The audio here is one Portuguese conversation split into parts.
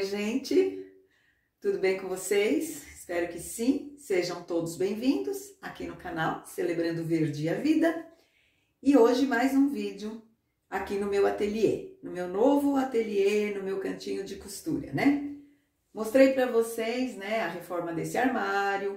gente, tudo bem com vocês? Espero que sim, sejam todos bem-vindos aqui no canal Celebrando Verde a Vida. E hoje mais um vídeo aqui no meu ateliê, no meu novo ateliê, no meu cantinho de costura, né? Mostrei para vocês, né, a reforma desse armário,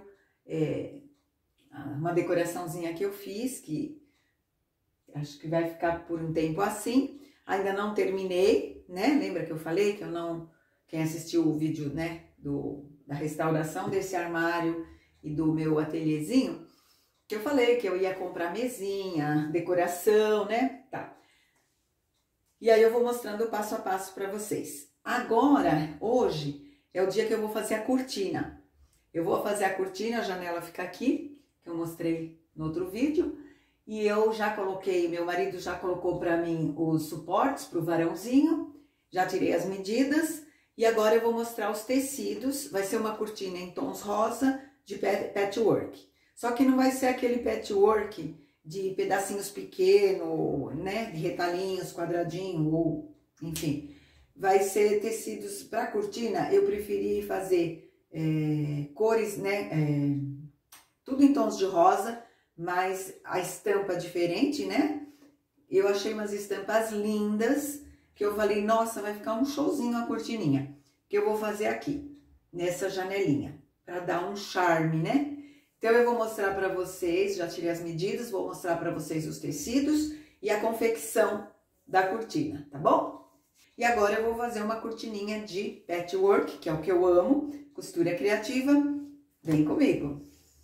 uma decoraçãozinha que eu fiz, que acho que vai ficar por um tempo assim. Ainda não terminei, né? Lembra que eu falei que eu não... Quem assistiu o vídeo, né, da restauração desse armário e do meu ateliêzinho, que eu falei que eu ia comprar mesinha, decoração, né? Tá. E aí eu vou mostrando passo a passo para vocês. Agora, hoje, é o dia que eu vou fazer a cortina. Eu vou fazer a cortina, a janela fica aqui, que eu mostrei no outro vídeo. E eu já coloquei, meu marido já colocou para mim os suportes para o varãozinho, já tirei as medidas e agora eu vou mostrar os tecidos. Vai ser uma cortina em tons rosa de patchwork. Só que não vai ser aquele patchwork de pedacinhos pequenos, né, de retalhinhos, quadradinho ou enfim. Vai ser tecidos para cortina, eu preferi fazer cores, né, tudo em tons de rosa, mas a estampa diferente, né? Eu achei umas estampas lindas, que eu falei, nossa, vai ficar um showzinho a cortininha, que eu vou fazer aqui, nessa janelinha, para dar um charme, né? Então, eu vou mostrar para vocês, já tirei as medidas, vou mostrar para vocês os tecidos e a confecção da cortina, tá bom? E agora eu vou fazer uma cortininha de patchwork, que é o que eu amo, costura criativa, vem comigo!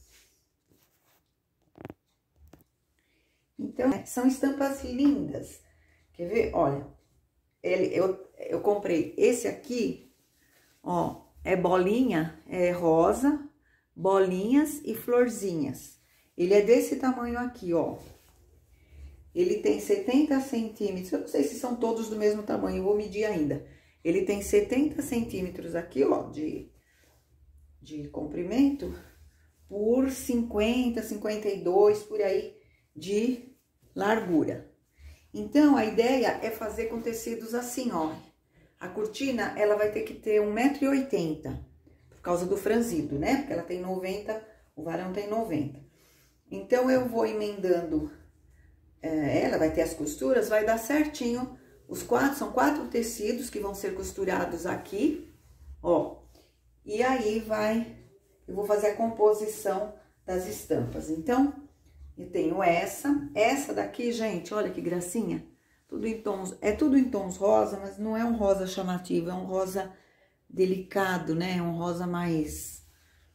Então, são estampas lindas. Quer ver? Olha, eu comprei esse aqui, ó, é bolinha, é rosa, bolinhas e florzinhas. Ele é desse tamanho aqui, ó. Ele tem 70 centímetros, eu não sei se são todos do mesmo tamanho, eu vou medir ainda. Ele tem 70 centímetros aqui, ó, de comprimento, por 50, 52, por aí, de largura. Então, a ideia é fazer com tecidos assim, ó. A cortina, ela vai ter que ter 1,80 m, por causa do franzido, né? Porque ela tem 90, o varão tem 90. Então, eu vou emendando, ela vai ter as costuras, vai dar certinho. São 4 tecidos que vão ser costurados aqui, ó. E aí eu vou fazer a composição das estampas. Então, eu tenho essa daqui, gente, olha que gracinha. Tudo em tons, tudo em tons rosa, mas não é um rosa chamativo, é um rosa delicado, né? É um rosa mais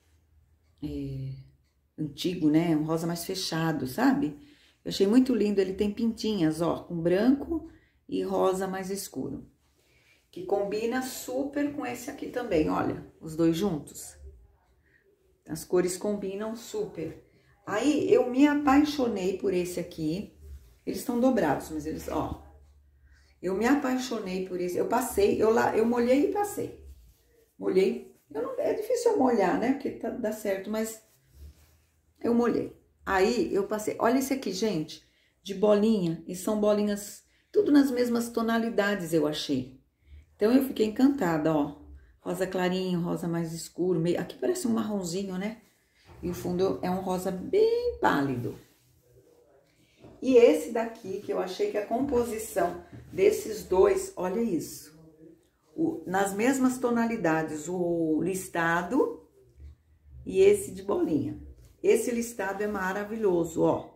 antigo, né? Um rosa mais fechado, sabe? Eu achei muito lindo, ele tem pintinhas, ó, com branco e rosa mais escuro. Que combina super com esse aqui também, olha, os dois juntos. As cores combinam super. Aí, eu me apaixonei por esse aqui. Eles estão dobrados, mas eles, ó. Eu me apaixonei por esse. Eu passei, eu molhei e passei. Molhei. É difícil eu molhar, né? Porque dá certo, mas eu molhei. Aí, eu passei. Olha esse aqui, gente, de bolinha. E são bolinhas, tudo nas mesmas tonalidades, eu achei. Então, eu fiquei encantada, ó. Rosa clarinho, rosa mais escuro. Aqui parece um marronzinho, né? E o fundo é um rosa bem pálido. E esse daqui, que eu achei que a composição desses dois, olha isso. Nas mesmas tonalidades, o listado e esse de bolinha. Esse listado é maravilhoso, ó.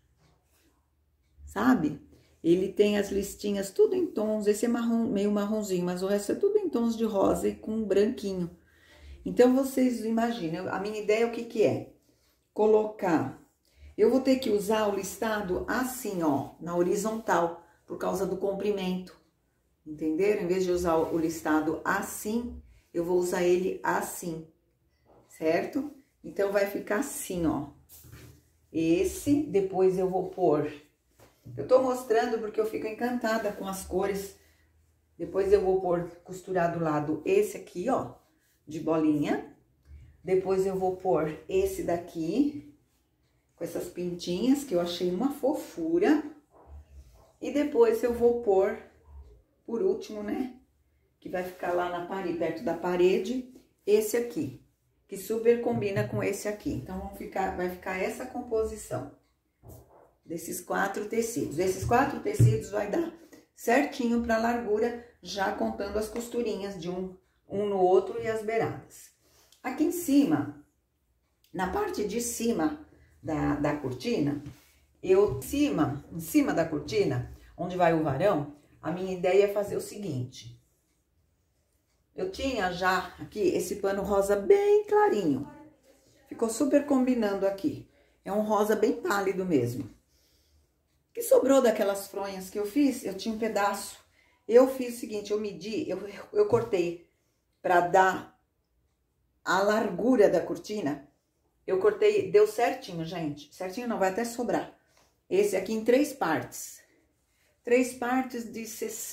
Sabe? Ele tem as listinhas tudo em tons, esse é meio marronzinho, mas o resto é tudo em tons de rosa e com branquinho. Então, vocês imaginam, a minha ideia é o que é? Colocar, eu vou ter que usar o listado assim, ó, na horizontal, por causa do comprimento, entenderam? Em vez de usar o listado assim, eu vou usar ele assim, certo? Então, vai ficar assim, ó. Esse, depois eu vou pôr, eu tô mostrando porque eu fico encantada com as cores. Depois eu vou pôr, costurar do lado esse aqui, ó, de bolinha. Depois eu vou pôr esse daqui, com essas pintinhas, que eu achei uma fofura. E depois eu vou pôr, por último, né, que vai ficar lá na parede, perto da parede, esse aqui, que super combina com esse aqui. Então, vai ficar essa composição desses 4 tecidos. Esses 4 tecidos vai dar certinho para a largura, já contando as costurinhas de um no outro e as beiradas. Aqui em cima, na parte de cima da cortina, em cima da cortina, onde vai o varão, a minha ideia é fazer o seguinte. Eu tinha já aqui esse pano rosa bem clarinho. Ficou super combinando aqui. É um rosa bem pálido mesmo. O que sobrou daquelas fronhas que eu fiz, eu tinha um pedaço. Eu fiz o seguinte, eu medi, eu cortei para dar a largura da cortina. Eu cortei, deu certinho, gente. Certinho não, vai até sobrar. Esse aqui em 3 partes. 3 partes de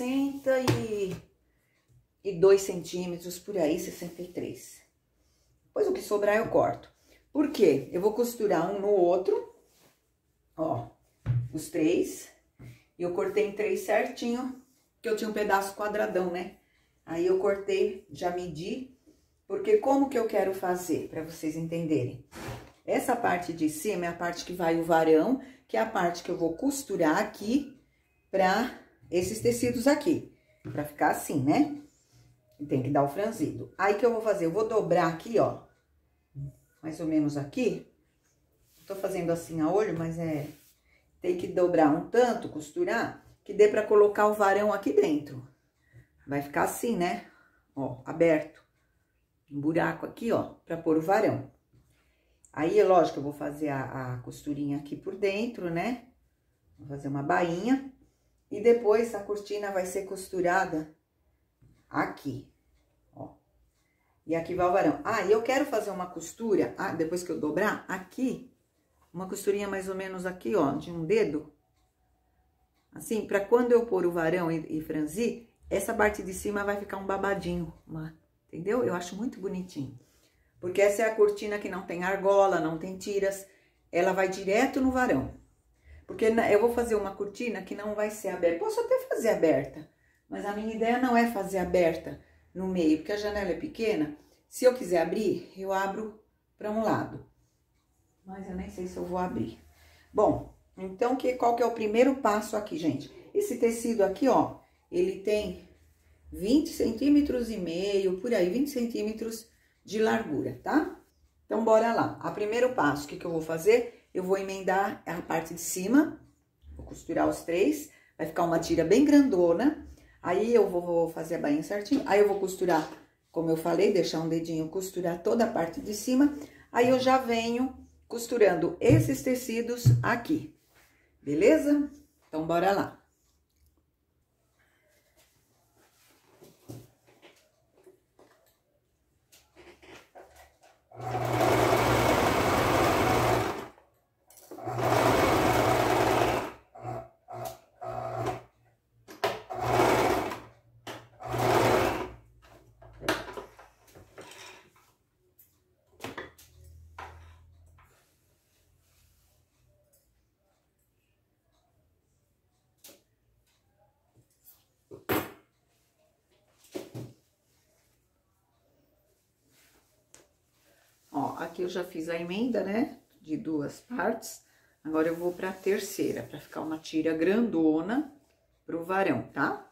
62 centímetros, por aí, 63. Depois o que sobrar eu corto. Por quê? Eu vou costurar um no outro, ó, os 3. E eu cortei em 3 certinho, que eu tinha um pedaço quadradão, né? Aí eu cortei, já medi, porque como que eu quero fazer, para vocês entenderem? Essa parte de cima é a parte que vai o varão, que é a parte que eu vou costurar aqui pra esses tecidos aqui, pra ficar assim, né? Tem que dar o franzido. Aí, que eu vou fazer? Eu vou dobrar aqui, ó, mais ou menos aqui. Tô fazendo assim a olho, mas tem que dobrar um tanto, costurar, que dê pra colocar o varão aqui dentro. Vai ficar assim, né? Ó, aberto. Um buraco aqui, ó, pra pôr o varão. Aí, é lógico, eu vou fazer a costurinha aqui por dentro, né? Vou fazer uma bainha. E depois a cortina vai ser costurada aqui, ó. E aqui vai o varão. Ah, e eu quero fazer uma costura, depois que eu dobrar, aqui, uma costurinha mais ou menos aqui, ó, de um dedo. Assim, pra quando eu pôr o varão e franzir, essa parte de cima vai ficar um babadinho, entendeu? Eu acho muito bonitinho. Porque essa é a cortina que não tem argola, não tem tiras, ela vai direto no varão. Porque eu vou fazer uma cortina que não vai ser aberta. Posso até fazer aberta, mas a minha ideia não é fazer aberta no meio, porque a janela é pequena. Se eu quiser abrir, eu abro para um lado. Mas eu nem sei se eu vou abrir. Bom, então qual que é o primeiro passo aqui, gente? Esse tecido aqui, ó, ele tem 20 centímetros e meio, por aí, 20 centímetros de largura, tá? Então, bora lá. O primeiro passo, o que eu vou fazer? Eu vou emendar a parte de cima, vou costurar os 3, vai ficar uma tira bem grandona. Aí, eu vou fazer a bainha certinho, aí eu vou costurar, como eu falei, deixar um dedinho, costurar toda a parte de cima. Aí, eu já venho costurando esses tecidos aqui, beleza? Então, bora lá. Ó, aqui eu já fiz a emenda, né, de 2 partes. Agora, eu vou pra terceira, pra ficar uma tira grandona pro varão, tá?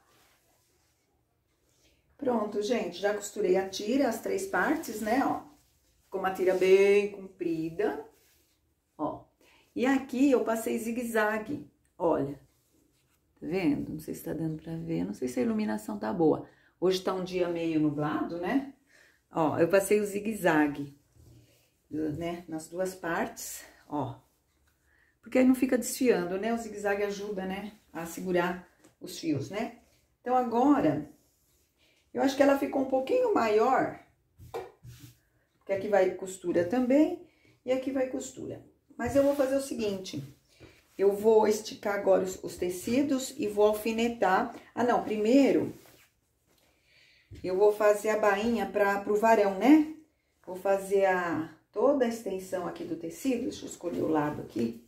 Pronto, gente, já costurei a tira, as 3 partes, né, ó. Ficou uma tira bem comprida, ó. E aqui eu passei zigue-zague, olha. Tá vendo? Não sei se tá dando pra ver, não sei se a iluminação tá boa. Hoje tá um dia meio nublado, né? Ó, eu passei o zigue-zague, né, nas 2 partes, ó. Porque aí não fica desfiando, né? O zigue-zague ajuda, né, a segurar os fios, né? Então, agora, eu acho que ela ficou um pouquinho maior, porque aqui vai costura também, e aqui vai costura. Mas eu vou fazer o seguinte, eu vou esticar agora os tecidos e vou alfinetar. Ah, não, primeiro, eu vou fazer a bainha pro varão, né? Vou fazer toda a extensão aqui do tecido, deixa eu escolher o lado aqui.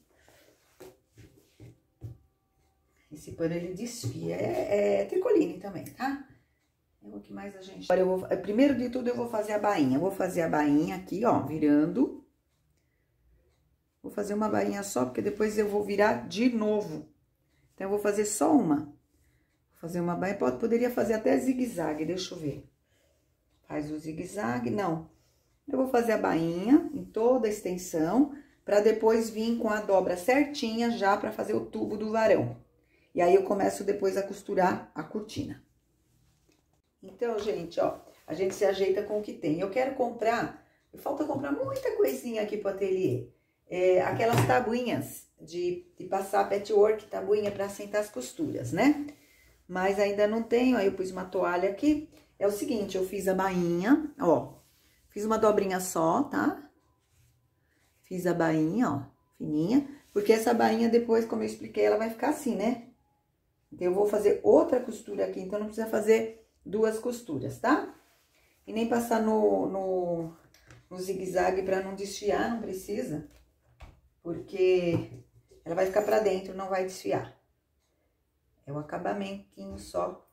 Esse pano, ele desfia, é tricoline também, tá? É o que mais a gente... Agora, primeiro de tudo, eu vou fazer a bainha. Eu vou fazer a bainha aqui, ó, virando. Vou fazer uma bainha só, porque depois eu vou virar de novo. Então, eu vou fazer só uma. Vou fazer uma bainha, poderia fazer até zigue-zague, deixa eu ver. Faz o zigue-zague, não. Eu vou fazer a bainha em toda a extensão, pra depois vir com a dobra certinha já pra fazer o tubo do varão. E aí, eu começo depois a costurar a cortina. Então, gente, ó, a gente se ajeita com o que tem. Eu quero comprar, falta comprar muita coisinha aqui pro ateliê. Aquelas tabuinhas de passar patchwork, tabuinha pra assentar as costuras, né? Mas ainda não tenho, aí eu pus uma toalha aqui. É o seguinte, eu fiz a bainha, ó, fiz uma dobrinha só, tá? Fiz a bainha, ó, fininha, porque essa bainha depois, como eu expliquei, ela vai ficar assim, né? Então, eu vou fazer outra costura aqui, então não precisa fazer duas costuras, tá? E nem passar no zigue-zague pra não desfiar, não precisa. Porque ela vai ficar pra dentro, não vai desfiar. É um acabamentinho só.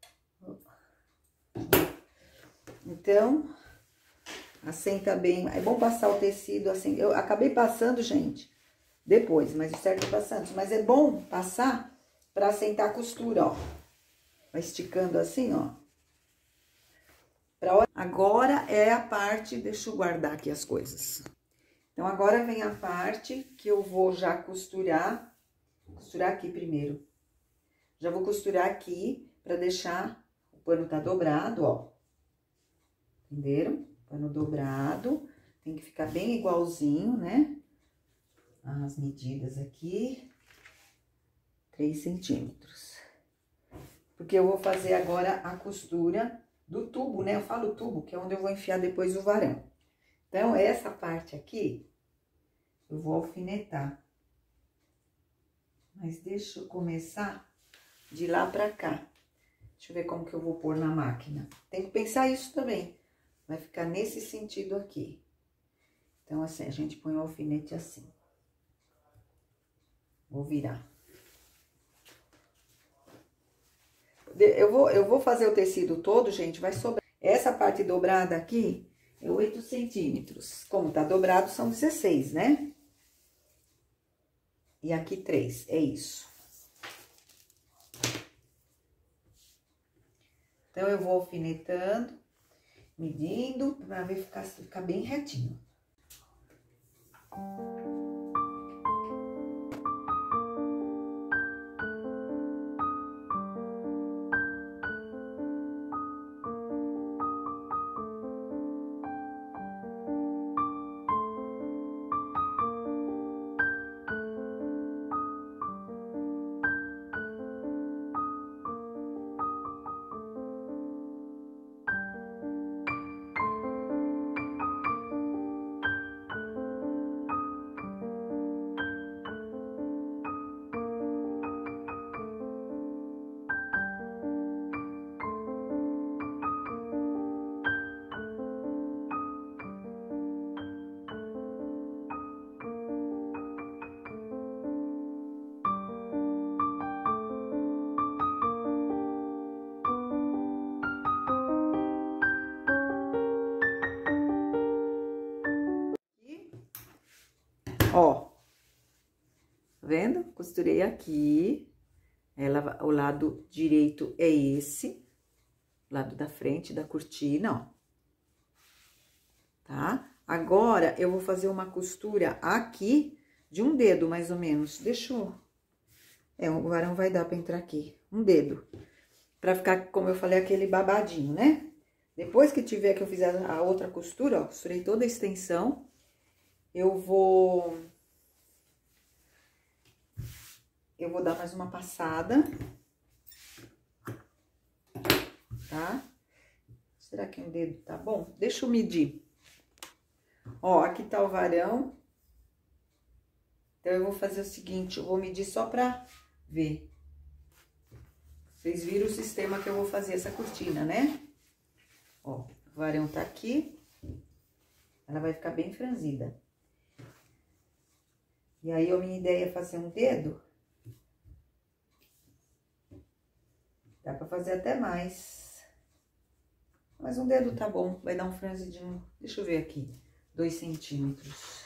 Então, assenta bem. É bom passar o tecido assim. Eu acabei passando, gente, depois, mas o certo é passar antes. Mas é bom passar pra assentar a costura, ó. Vai esticando assim, ó. Agora é a parte, deixa eu guardar aqui as coisas. Então, agora vem a parte que eu vou já costurar aqui primeiro. Já vou costurar aqui pra deixar, o pano tá dobrado, ó. Entenderam? Pano dobrado, tem que ficar bem igualzinho, né? As medidas aqui, 3 centímetros. Porque eu vou fazer agora a costura do tubo, né? Eu falo tubo, que é onde eu vou enfiar depois o varão. Então, essa parte aqui, eu vou alfinetar. Mas deixa eu começar de lá pra cá. Deixa eu ver como que eu vou pôr na máquina. Tem que pensar isso também. Vai ficar nesse sentido aqui. Então, assim, a gente põe o alfinete assim. Vou virar. Eu vou fazer o tecido todo, gente, vai sobrar. Essa parte dobrada aqui é 8 centímetros. Como tá dobrado, são 16, né? E aqui 3, é isso. Então, eu vou alfinetando, medindo, pra ver ficar bem retinho. Ó, tá vendo? Costurei aqui, o lado direito é esse, lado da frente da cortina, ó. Tá? Agora, eu vou fazer uma costura aqui de um dedo, mais ou menos. Deixa eu... o varão vai dar pra entrar aqui, um dedo. Pra ficar, como eu falei, aquele babadinho, né? Depois que tiver que eu fizer a outra costura, ó, costurei toda a extensão, eu vou dar mais uma passada, tá? Será que um dedo tá bom? Deixa eu medir. Ó, aqui tá o varão. Então, eu vou fazer o seguinte, eu vou medir só pra ver. Vocês viram o sistema que eu vou fazer essa cortina, né? Ó, o varão tá aqui. Ela vai ficar bem franzida. E aí, a minha ideia é fazer um dedo. Dá pra fazer até mais. Mas um dedo tá bom, vai dar um franzidinho. Deixa eu ver aqui, 2 centímetros.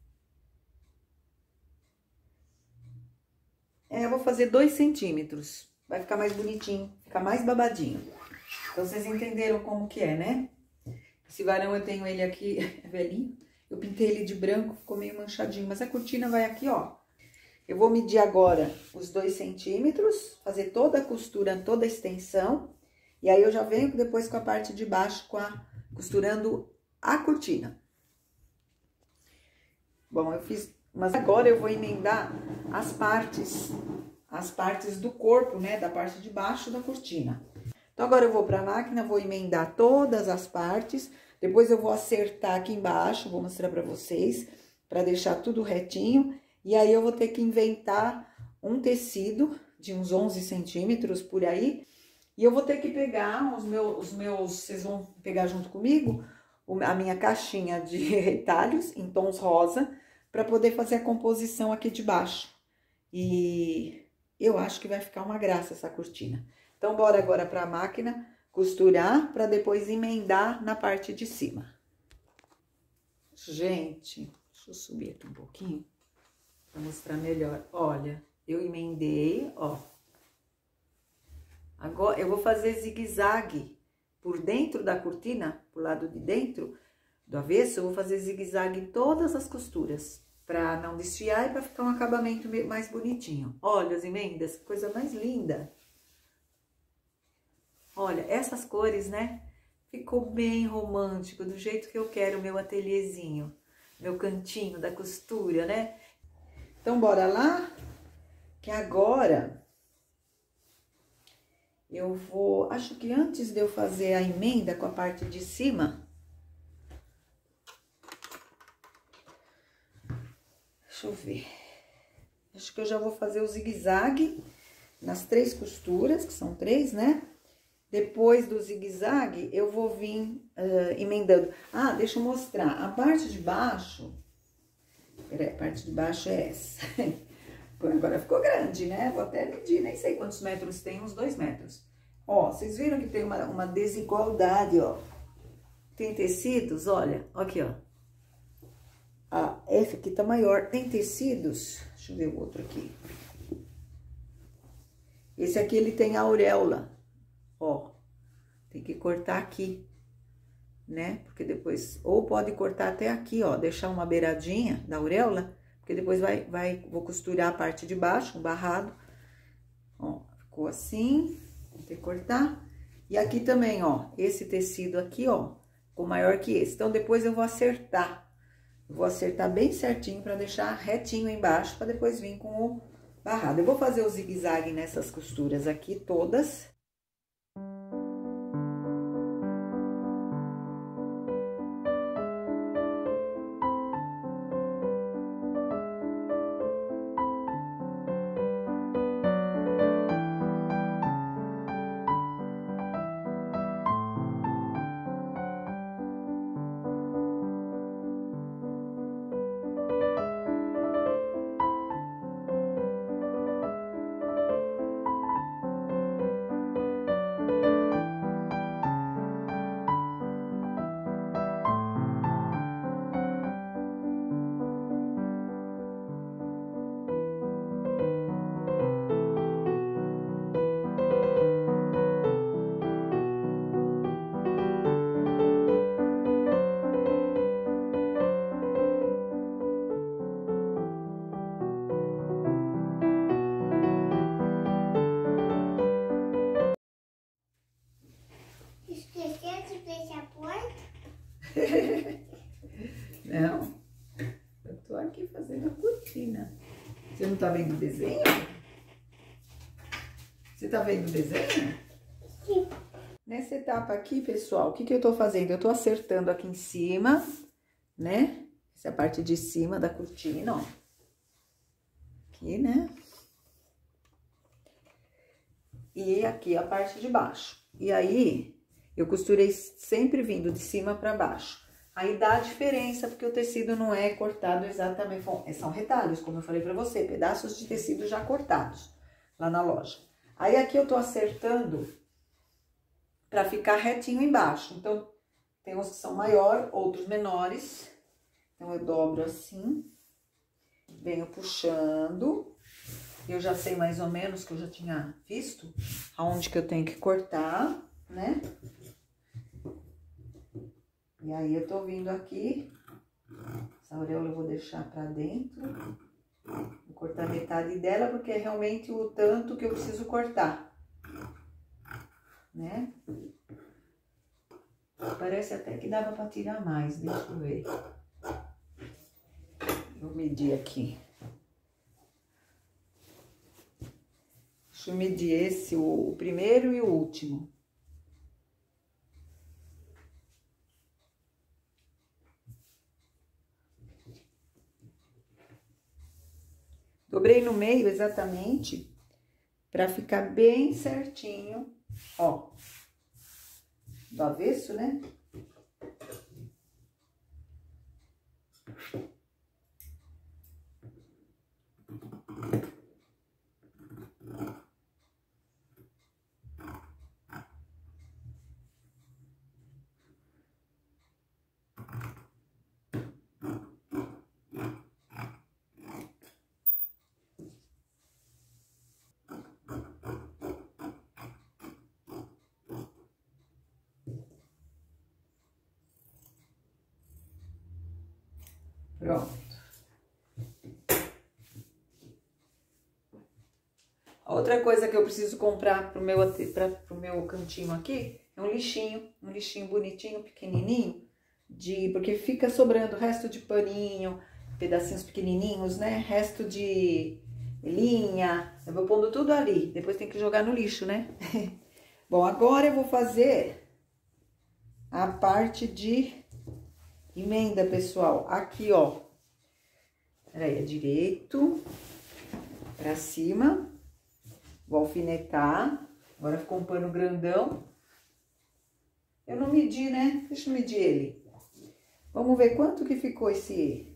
Eu vou fazer 2 centímetros. Vai ficar mais bonitinho, fica mais babadinho. Então, vocês entenderam como que é, né? Esse varão eu tenho ele aqui, é velhinho. Eu pintei ele de branco, ficou meio manchadinho. Mas a cortina vai aqui, ó. Eu vou medir agora os 2 centímetros, fazer toda a costura, toda a extensão. E aí, eu já venho depois com a parte de baixo, costurando a cortina. Bom, eu fiz... Mas agora eu vou emendar as partes do corpo, né? Da parte de baixo da cortina. Então, agora eu vou pra máquina, vou emendar todas as partes. Depois eu vou acertar aqui embaixo, vou mostrar pra vocês, pra deixar tudo retinho. E aí, eu vou ter que inventar um tecido de uns 11 centímetros por aí. E eu vou ter que pegar os meus, vocês vão pegar junto comigo, a minha caixinha de retalhos em tons rosa, para poder fazer a composição aqui de baixo. E eu acho que vai ficar uma graça essa cortina. Então, bora agora para a máquina costurar para depois emendar na parte de cima. Gente, deixa eu subir aqui um pouquinho para mostrar melhor. Olha, eu emendei, ó. Agora eu vou fazer zigue-zague por dentro da cortina, pro lado de dentro do avesso, eu vou fazer zigue-zague em todas as costuras, pra não desfiar e pra ficar um acabamento mais bonitinho. Olha as emendas, que coisa mais linda. Olha, essas cores, né? Ficou bem romântico, do jeito que eu quero o meu ateliêzinho, meu cantinho da costura, né? Então, bora lá, que agora eu vou... Acho que antes de eu fazer a emenda com a parte de cima... Deixa eu ver. Acho que eu já vou fazer o zigue-zague nas 3 costuras, que são 3, né? Depois do zigue-zague, eu vou vir emendando. Ah, deixa eu mostrar. A parte de baixo... Peraí, a parte de baixo é essa. Agora ficou grande, né? Vou até medir, nem sei quantos metros tem, uns 2 metros. Ó, vocês viram que tem uma desigualdade, ó. Tem tecidos, olha, aqui, ó. Esse aqui tá maior. Tem tecidos, deixa eu ver o outro aqui. Esse aqui, ele tem a auréola, ó. Tem que cortar aqui, né? Porque depois, ou pode cortar até aqui, ó, deixar uma beiradinha da auréola, porque depois vou costurar a parte de baixo, um barrado. Ó, ficou assim, vou ter que cortar. E aqui também, ó, esse tecido aqui, ó, ficou maior que esse. Então, depois eu vou acertar. Vou acertar bem certinho para deixar retinho embaixo, para depois vir com o barrado. Eu vou fazer o zigue-zague nessas costuras aqui todas. Não, eu tô aqui fazendo a cortina. Você não tá vendo o desenho? Você tá vendo o desenho? Sim. Nessa etapa aqui, pessoal, o que que eu tô fazendo? Eu tô acertando aqui em cima, né? Essa é a parte de cima da cortina, ó. Aqui, né? E aqui a parte de baixo. E aí, eu costurei sempre vindo de cima pra baixo. Aí dá a diferença, porque o tecido não é cortado exatamente. São retalhos, como eu falei pra você, pedaços de tecido já cortados lá na loja. Aí aqui eu tô acertando para ficar retinho embaixo. Então, tem uns que são maiores, outros menores. Então, eu dobro assim, venho puxando. Eu já sei mais ou menos, que eu já tinha visto, aonde que eu tenho que cortar, né? E aí, eu tô vindo aqui, essa auréola eu vou deixar pra dentro. Vou cortar metade dela, porque é realmente o tanto que eu preciso cortar, né? Parece até que dava pra tirar mais, deixa eu ver. Vou medir aqui. Deixa eu medir esse, o primeiro e o último. Dobrei no meio exatamente, pra ficar bem certinho, ó. Do avesso, né? Pronto. Outra coisa que eu preciso comprar pro meu cantinho aqui é um lixinho bonitinho, pequenininho, porque fica sobrando resto de paninho, pedacinhos pequenininhos, né? Resto de linha, eu vou pondo tudo ali, depois tem que jogar no lixo, né? Bom, agora eu vou fazer a parte de emenda, pessoal. Aqui, ó. Peraí, é direito pra cima. Vou alfinetar. Agora ficou um pano grandão. Eu não medi, né? Deixa eu medir ele. Vamos ver quanto que ficou esse...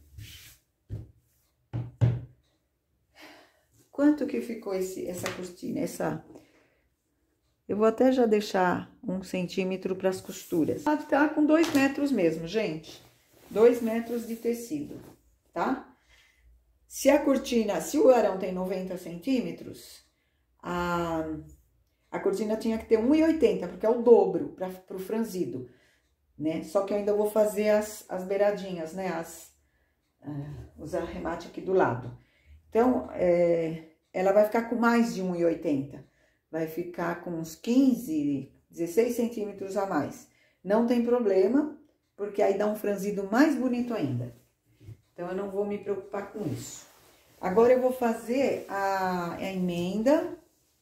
Quanto que ficou essa cortina, Eu vou até já deixar 1 centímetro para as costuras. Tá com 2 metros mesmo, gente. 2 metros de tecido, tá? Se o arão tem 90 centímetros, a cortina tinha que ter 1,80, porque é o dobro pro franzido, né? Só que eu ainda vou fazer as beiradinhas, né? Os arremates aqui do lado. Então, ela vai ficar com mais de 1,80. Vai ficar com uns 15, 16 centímetros a mais. Não tem problema, porque aí dá um franzido mais bonito ainda. Então, eu não vou me preocupar com isso. Agora, eu vou fazer a emenda.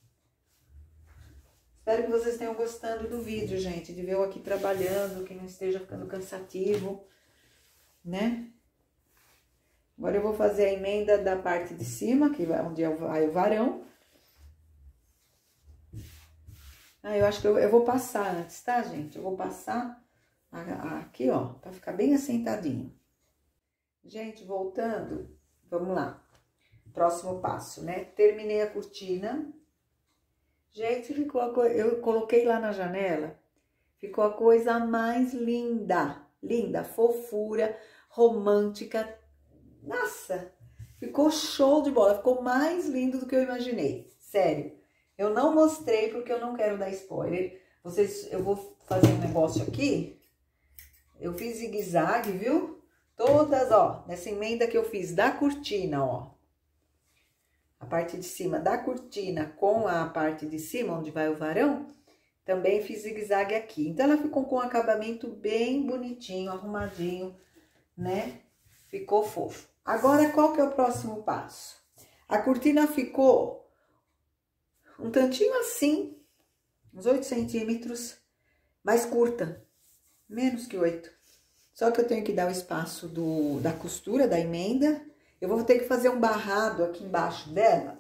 Espero que vocês tenham gostado do vídeo, gente. De ver eu aqui trabalhando, que não esteja ficando cansativo, né? Agora, eu vou fazer a emenda da parte de cima, onde vai o varão. Eu acho que eu vou passar antes, tá, gente? Eu vou passar aqui, ó, pra ficar bem assentadinho. Gente, voltando, vamos lá. Próximo passo, né? Terminei a cortina. Gente, eu coloquei lá na janela, ficou a coisa mais linda. Linda, fofura, romântica. Nossa, ficou show de bola, ficou mais lindo do que eu imaginei, sério. Eu não mostrei porque eu não quero dar spoiler. Eu vou fazer um negócio aqui. Eu fiz zigue-zague, viu? Todas, ó, nessa emenda que eu fiz da cortina, ó. A parte de cima da cortina com a parte de cima, onde vai o varão, também fiz zigue-zague aqui. Então, ela ficou com um acabamento bem bonitinho, arrumadinho, né? Ficou fofo. Agora, qual que é o próximo passo? A cortina ficou um tantinho assim, uns 8 centímetros, mais curta, menos que 8. Só que eu tenho que dar o espaço da costura, da emenda. Eu vou ter que fazer um barrado aqui embaixo dela.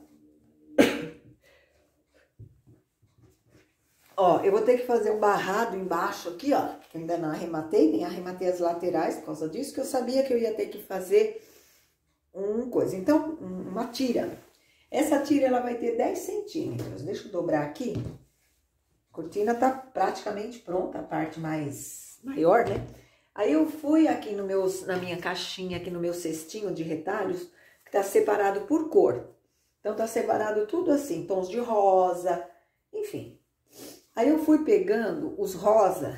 Ó, eu vou ter que fazer um barrado embaixo aqui, ó, que eu ainda não arrematei, nem arrematei as laterais por causa disso, que eu sabia que eu ia ter que fazer Então, uma tira. Essa tira, ela vai ter 10 centímetros. Deixa eu dobrar aqui. cortina tá praticamente pronta, a parte mais maior, né? Aí eu fui aqui na minha caixinha, aqui no meu cestinho de retalhos, que tá separado por cor. Então tá separado tudo assim, tons de rosa, enfim. Aí eu fui pegando os rosa,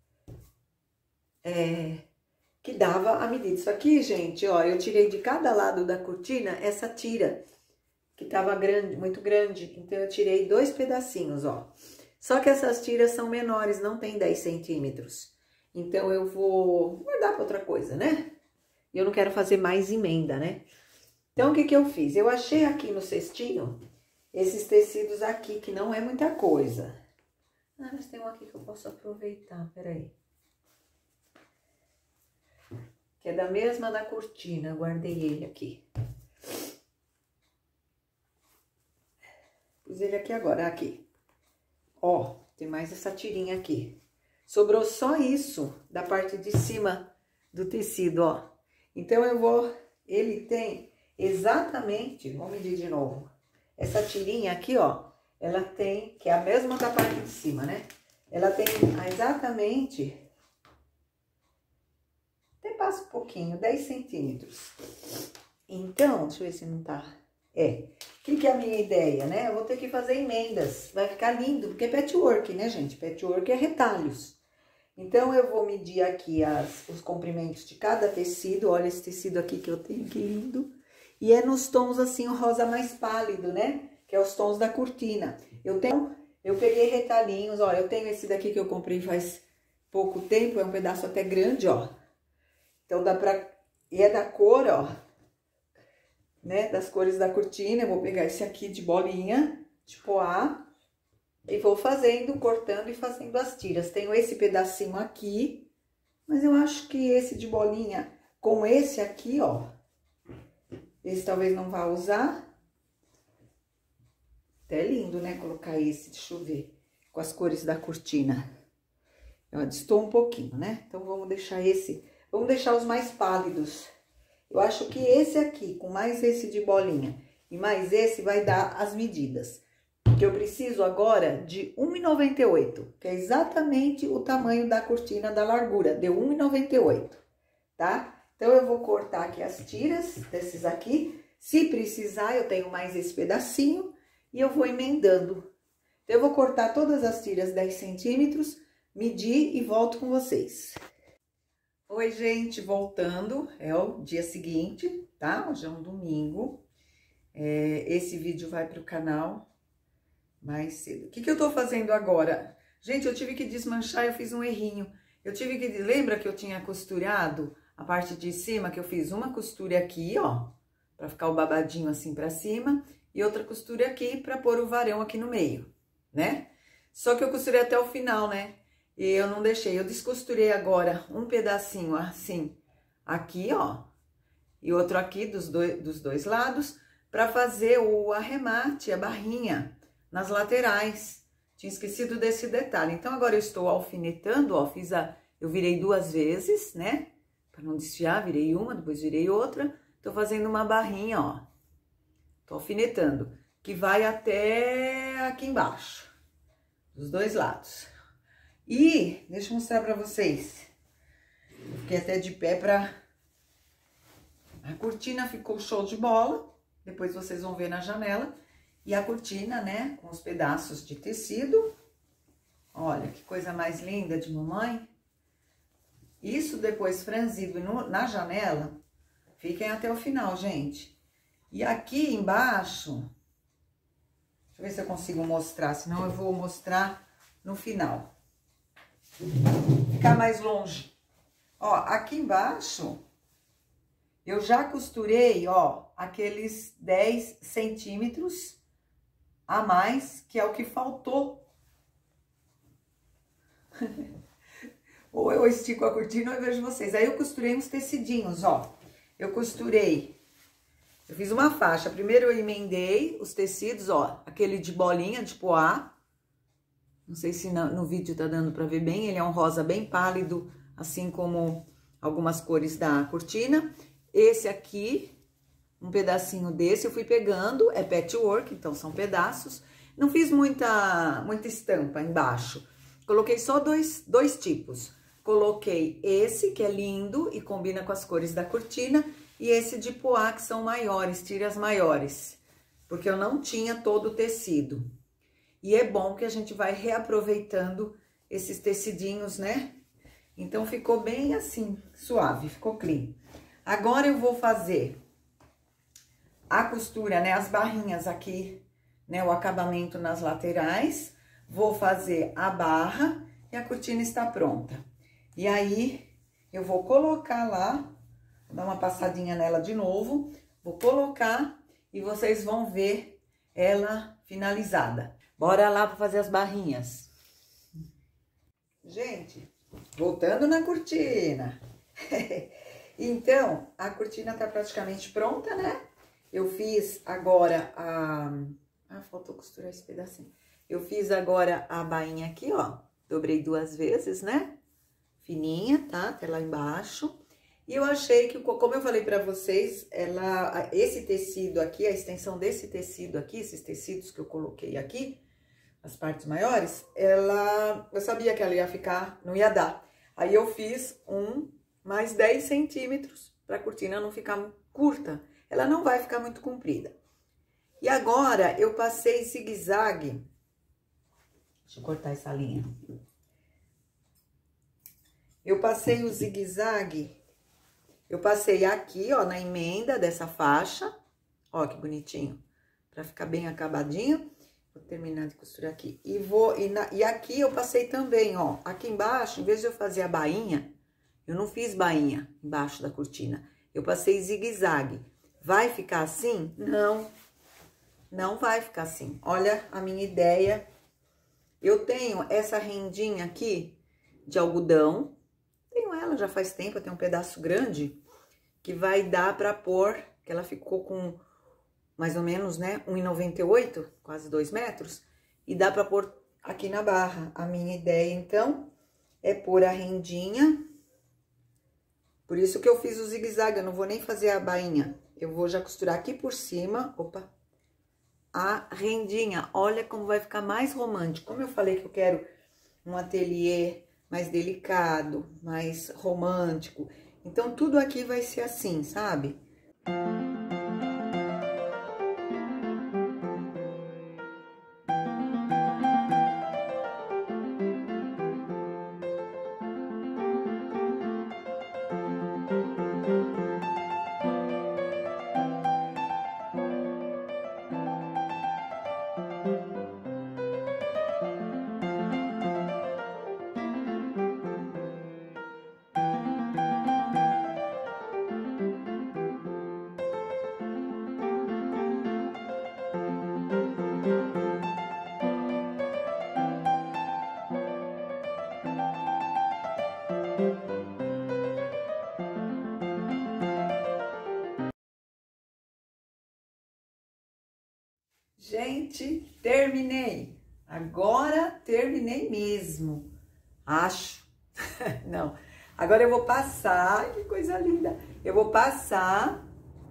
que dava a medida. Isso aqui, gente, ó, eu tirei de cada lado da cortina essa tira, que tava grande, muito grande. Então eu tirei 2 pedacinhos, ó. Só que essas tiras são menores, não tem 10 centímetros. Então eu vou guardar para outra coisa, né? E eu não quero fazer mais emenda, né? Então o que que eu fiz? Eu achei aqui no cestinho esses tecidos aqui, que não é muita coisa. Ah, mas tem um aqui que eu posso aproveitar, peraí. Que é da mesma da cortina, guardei ele aqui. Pus ele aqui agora, aqui. Ó, tem mais essa tirinha aqui. Sobrou só isso da parte de cima do tecido, ó. Então eu vou, ele tem exatamente, vamos medir de novo. Essa tirinha aqui, ó, ela tem, que é a mesma da parte de cima, né? Ela tem exatamente, até passa um pouquinho, 10 centímetros. Então, deixa eu ver se não tá. O que é a minha ideia, né? Eu vou ter que fazer emendas, vai ficar lindo, porque é patchwork, né, gente? Patchwork é retalhos. Então, eu vou medir aqui os comprimentos de cada tecido. Olha esse tecido aqui que eu tenho, que lindo. E é nos tons, assim, o rosa mais pálido, né? Que é os tons da cortina. Eu peguei retalhinhos, olha, eu tenho esse daqui que eu comprei faz pouco tempo, é um pedaço até grande, ó. Então, dá pra... E é da cor, ó, né? Das cores da cortina. Eu vou pegar esse aqui de bolinha, de poá. E vou fazendo, cortando e fazendo as tiras. Tenho esse pedacinho aqui, mas eu acho que esse de bolinha com esse aqui, ó. Esse talvez não vá usar. Até lindo, né? Colocar esse, deixa eu ver, com as cores da cortina. Eu destoou um pouquinho, né? Então, vamos deixar esse, vamos deixar os mais pálidos. Eu acho que esse aqui, com mais esse de bolinha e mais esse, vai dar as medidas. Que eu preciso agora de 1,98, que é exatamente o tamanho da cortina da largura, deu 1,98, tá? Então, eu vou cortar aqui as tiras desses aqui. Se precisar, eu tenho mais esse pedacinho e eu vou emendando. Então, eu vou cortar todas as tiras 10 centímetros, medir e volto com vocês. Oi, gente, voltando, é o dia seguinte, tá? Hoje é um domingo. Esse vídeo vai pro canal mais cedo. O que eu tô fazendo agora? Gente, eu tive que desmanchar, eu fiz um errinho. Lembra que eu tinha costurado a parte de cima, que eu fiz uma costura aqui, ó, pra ficar o babadinho assim pra cima, e outra costura aqui pra pôr o varão aqui no meio, né? Só que eu costurei até o final, né? E eu não deixei, eu descosturei agora um pedacinho assim, aqui, ó, e outro aqui dos dois lados, pra fazer o arremate, a barrinha nas laterais. Tinha esquecido desse detalhe. Então, agora eu estou alfinetando, ó, eu virei 2 vezes, né? Para não desfiar, virei uma, depois virei outra. Tô fazendo uma barrinha, ó. Tô alfinetando, que vai até aqui embaixo, dos 2 lados. E, deixa eu mostrar pra vocês. Eu fiquei até de pé pra... A cortina ficou show de bola. Depois vocês vão ver na janela. E a cortina, né, com os pedaços de tecido. Olha, que coisa mais linda de mamãe. Isso depois franzido na janela. Fiquem até o final, gente. E aqui embaixo, deixa eu ver se eu consigo mostrar, senão eu vou mostrar no final. Ficar mais longe. Ó, aqui embaixo, eu já costurei, ó, aqueles 10 centímetros a mais, que é o que faltou. Ou eu estico a cortina ou eu vejo vocês. Aí eu costurei uns tecidinhos, ó. Eu fiz uma faixa. Primeiro eu emendei os tecidos, ó, aquele de bolinha, de poá. Não sei se no vídeo tá dando pra ver bem. Ele é um rosa bem pálido, assim como algumas cores da cortina. Esse aqui, um pedacinho desse eu fui pegando, é patchwork, então são pedaços. Não fiz muita estampa embaixo. Coloquei só dois tipos. Coloquei esse, que é lindo e combina com as cores da cortina, e esse de poá, que são maiores, tiras maiores, porque eu não tinha todo o tecido. E é bom que a gente vai reaproveitando esses tecidinhos, né? Então, ficou bem assim, suave, ficou clean. Agora, eu vou fazer a costura, né? As barrinhas aqui, né? O acabamento nas laterais. Vou fazer a barra e a cortina está pronta. E aí, eu vou colocar lá, vou dar uma passadinha nela de novo, vou colocar e vocês vão ver ela finalizada. Bora lá para fazer as barrinhas. Gente, voltando na cortina. Então, a cortina tá praticamente pronta, né? Eu fiz agora faltou costurar esse pedacinho. Eu fiz agora a bainha aqui, ó. Dobrei 2 vezes, né? Fininha, tá? Até lá embaixo. E eu achei que, como eu falei pra vocês, esse tecido aqui, a extensão desse tecido aqui, esses tecidos que eu coloquei aqui, as partes maiores, eu sabia que ela ia ficar, não ia dar. Aí eu fiz mais 10 centímetros pra cortina não ficar curta. Ela não vai ficar muito comprida. E agora, eu passei zigue-zague. Deixa eu cortar essa linha. Eu passei o zigue-zague. Eu passei aqui, ó, na emenda dessa faixa. Ó, que bonitinho. Pra ficar bem acabadinho. Vou terminar de costurar aqui. E aqui eu passei também, ó. Aqui embaixo, em vez de eu fazer a bainha, eu não fiz bainha embaixo da cortina. Eu passei zigue-zague. Vai ficar assim? Não. Não vai ficar assim. Olha a minha ideia. Eu tenho essa rendinha aqui de algodão. Tenho ela já faz tempo, eu tenho um pedaço grande que vai dar pra pôr, que ela ficou com mais ou menos, né, 1,98, quase 2 metros, e dá pra pôr aqui na barra. A minha ideia, então, é pôr a rendinha, por isso que eu fiz o zigue-zague, eu não vou nem fazer a bainha, eu vou já costurar aqui por cima, opa, a rendinha. Olha como vai ficar mais romântico. Como eu falei que eu quero um ateliê mais delicado, mais romântico. Então, tudo aqui vai ser assim, sabe? Gente, terminei. Agora terminei mesmo. Acho. Não. Agora eu vou passar. Que coisa linda. Eu vou passar.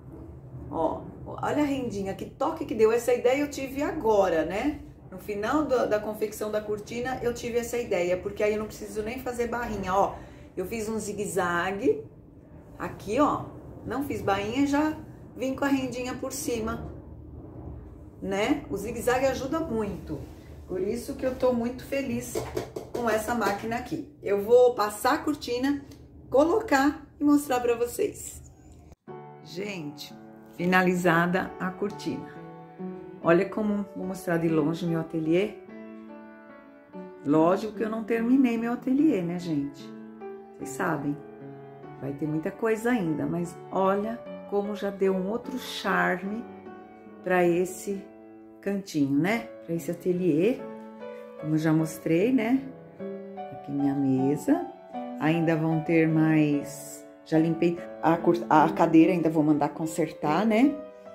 Ó, olha a rendinha. Que toque que deu. Essa ideia eu tive agora, né? No final da confecção da cortina, eu tive essa ideia. Porque aí eu não preciso nem fazer barrinha. Ó, eu fiz um zigue-zague. Aqui, ó. Não fiz bainha, já vim com a rendinha por cima. Né? O zigue-zague ajuda muito, por isso que eu tô muito feliz com essa máquina aqui. Eu vou passar a cortina, colocar e mostrar pra vocês. Gente, finalizada a cortina. Olha como, vou mostrar de longe meu ateliê. Lógico que eu não terminei meu ateliê, né, gente? Vocês sabem, vai ter muita coisa ainda, mas olha como já deu um outro charme para esse cantinho, né? Para esse ateliê, como eu já mostrei, né? Aqui minha mesa. Ainda vão ter mais... Já limpei a cadeira, ainda vou mandar consertar, né?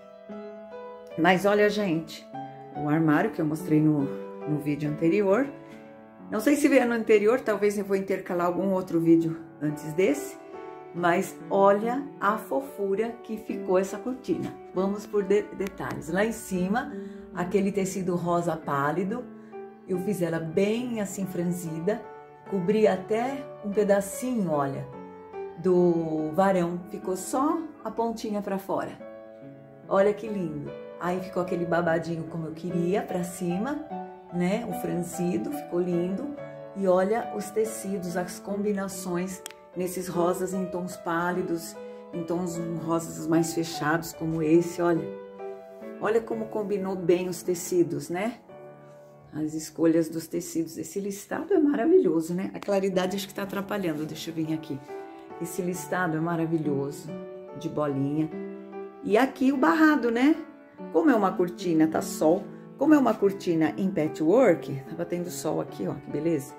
Mas olha, gente, o armário que eu mostrei no vídeo anterior. Não sei se veio no anterior, talvez eu vou intercalar algum outro vídeo antes desse. Mas olha a fofura que ficou essa cortina. Vamos por detalhes. Lá em cima, aquele tecido rosa pálido, eu fiz ela bem assim franzida, cobri até um pedacinho, olha, do varão, ficou só a pontinha para fora. Olha que lindo. Aí ficou aquele babadinho como eu queria para cima, né? O franzido, ficou lindo. E olha os tecidos, as combinações nesses rosas em tons pálidos, em tons rosas mais fechados como esse, olha. Olha como combinou bem os tecidos, né? As escolhas dos tecidos. Esse listado é maravilhoso, né? A claridade acho que tá atrapalhando, deixa eu vir aqui. Esse listado é maravilhoso, de bolinha. E aqui o barrado, né? Como é uma cortina, tá sol. Como é uma cortina em patchwork, tá batendo sol aqui, ó, que beleza.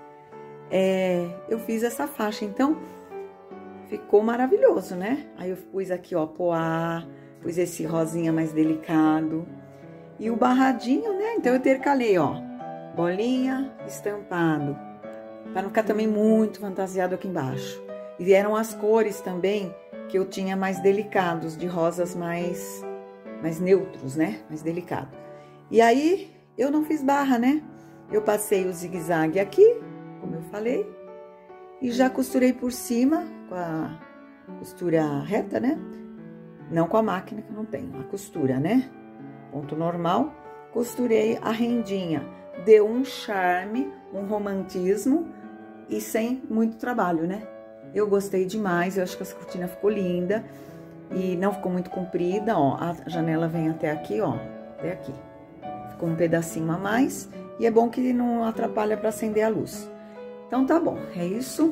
Eu fiz essa faixa, então ficou maravilhoso, né? Aí eu pus aqui, ó, poá, pus esse rosinha mais delicado. E o barradinho, né? Então eu intercalei, ó, bolinha, estampado. Pra não ficar também muito fantasiado aqui embaixo. E vieram as cores também que eu tinha mais delicados, de rosas mais neutros, né? Mais delicado. E aí, eu não fiz barra, né? Eu passei o zigue-zague aqui, como eu falei, e já costurei por cima com a costura reta, né? Não com a máquina, que eu não tenho, a costura, né? Ponto normal. Costurei a rendinha. Deu um charme, um romantismo e sem muito trabalho, né? Eu gostei demais, eu acho que essa cortina ficou linda e não ficou muito comprida, ó. A janela vem até aqui, ó, até aqui. Ficou um pedacinho a mais e é bom que não atrapalha para acender a luz. Então tá bom, é isso,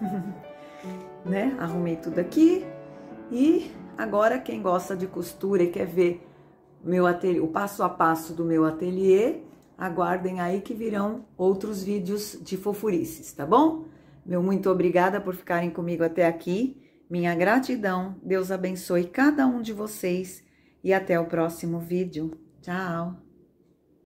né? Arrumei tudo aqui e agora quem gosta de costura e quer ver meu ateliê, o passo a passo do meu ateliê, aguardem aí que virão outros vídeos de fofurices, tá bom? Meu muito obrigada por ficarem comigo até aqui. Minha gratidão. Deus abençoe cada um de vocês e até o próximo vídeo. Tchau!